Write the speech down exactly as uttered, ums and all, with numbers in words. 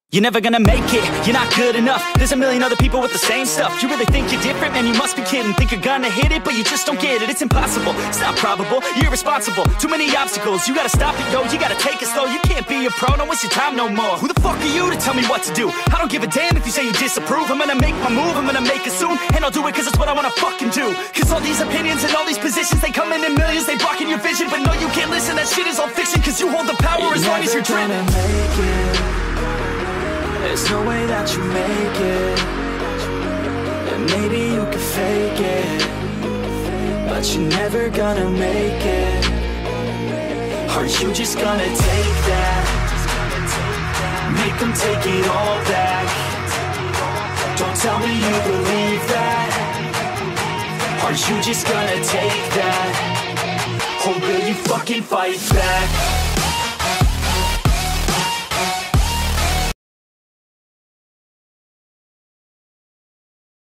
You're never gonna make it, you're not good enough. There's a million other people with the same stuff. You really think you're different? Man, you must be kidding. Think you're gonna hit it, but you just don't get it. It's impossible, it's not probable, you're irresponsible. Too many obstacles, you gotta stop it, yo. You gotta take it slow, you can't be a pro. Don't waste your time no more. Who the fuck are you to tell me what to do? I don't give a damn if you say you disapprove. I'm gonna make my move, I'm gonna make it soon. And I'll do it cause it's what I wanna fucking do. Cause all these opinions and all these positions, they come in in millions, they blocking your vision. But no, you can't listen, that shit is all fiction. Cause you hold the power you're as long as you're dreaming. There's no way that you make it. And maybe you can fake it, but you're never gonna make it. Are you just gonna take that? Make them take it all back. Don't tell me you believe that. Are you just gonna take that? Or will you fucking fight back?